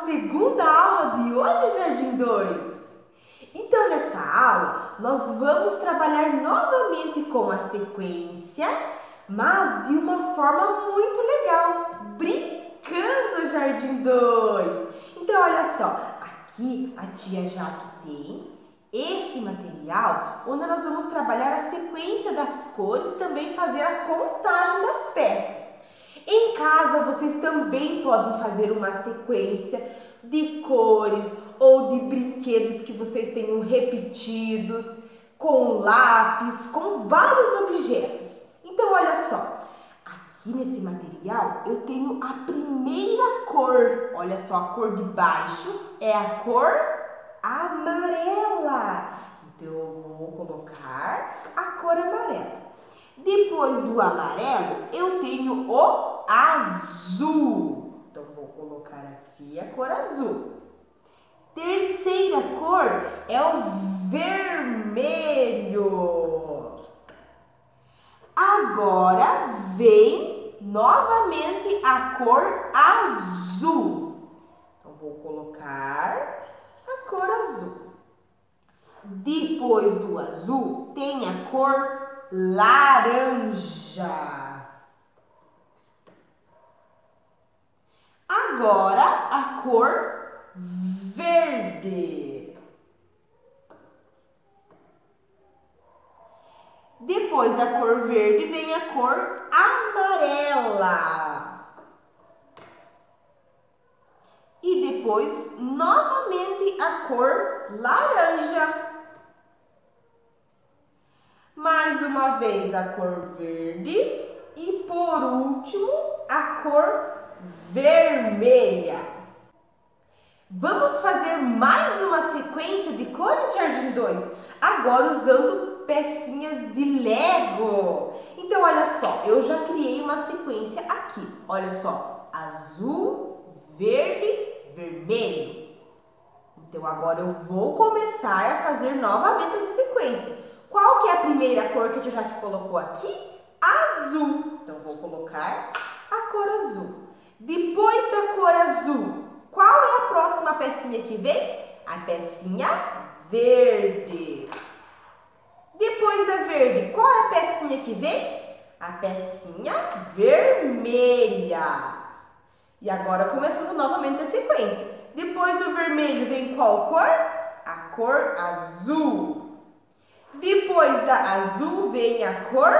segunda aula de hoje, Jardim 2. Então, nessa aula, nós vamos trabalhar novamente com a sequência, mas de uma forma muito legal, brincando, Jardim 2. Então, olha só, aqui a tia Jaque tem esse material onde nós vamos trabalhar a sequência das cores e também fazer a contagem das peças. Em casa, vocês também podem fazer uma sequência de cores ou de brinquedos que vocês tenham repetidos, com lápis, com vários objetos. Então, olha só, aqui nesse material eu tenho a primeira cor. Olha só, a cor de baixo é a cor amarela. Então, eu vou colocar a cor amarela. Depois do amarelo, eu tenho o azul. Então, vou colocar aqui a cor azul. Terceira cor é o vermelho. Agora vem novamente a cor azul. Então, vou colocar a cor azul. Depois do azul, tem a cor laranja. Agora a cor verde. Depois da cor verde vem a cor amarela. E depois novamente a cor laranja. Mais uma vez a cor verde e por último a cor vermelha. Vamos fazer mais uma sequência de cores, Jardim 2, agora usando pecinhas de Lego. Então, olha só, eu já criei uma sequência aqui. Olha só, azul, verde, vermelho. Então, agora eu vou começar a fazer novamente essa sequência. Qual que é a primeira cor que a tia Jaque colocou aqui? Azul. Então, vou colocar a cor azul. Depois da cor azul, qual é a próxima pecinha que vem? A pecinha verde. Depois da verde, qual é a pecinha que vem? A pecinha vermelha. E agora, começando novamente a sequência. Depois do vermelho vem qual cor? A cor azul. Depois da azul vem a cor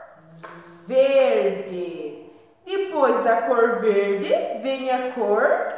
verde. Depois da cor verde vem a cor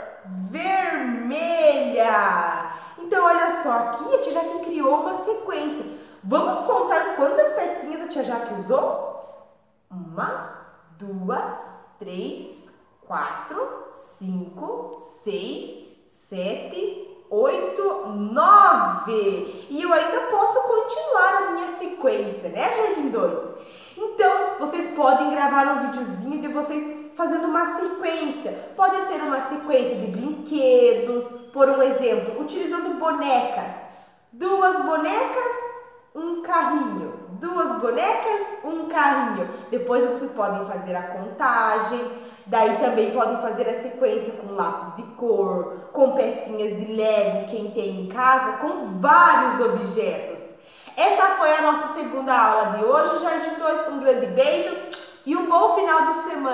vermelha. Então, olha só, aqui a tia Jaque criou uma sequência. Vamos contar quantas pecinhas a tia Jaque usou? 1, 2, 3, 4, 5, 6, 7, 8, 9. E eu ainda posso continuar a minha sequência, né, Jardim 2? Então, vocês podem gravar um videozinho de vocês fazendo uma sequência. Pode ser uma sequência de brinquedos, por um exemplo, utilizando bonecas. 2 bonecas, um carrinho. 2 bonecas, um carrinho. Depois vocês podem fazer a contagem. Daí também podem fazer a sequência com lápis de cor, com pecinhas de Lego, quem tem em casa, com vários objetos. Essa foi a nossa segunda aula de hoje, Jardim 2. Um grande beijo e um bom final de semana.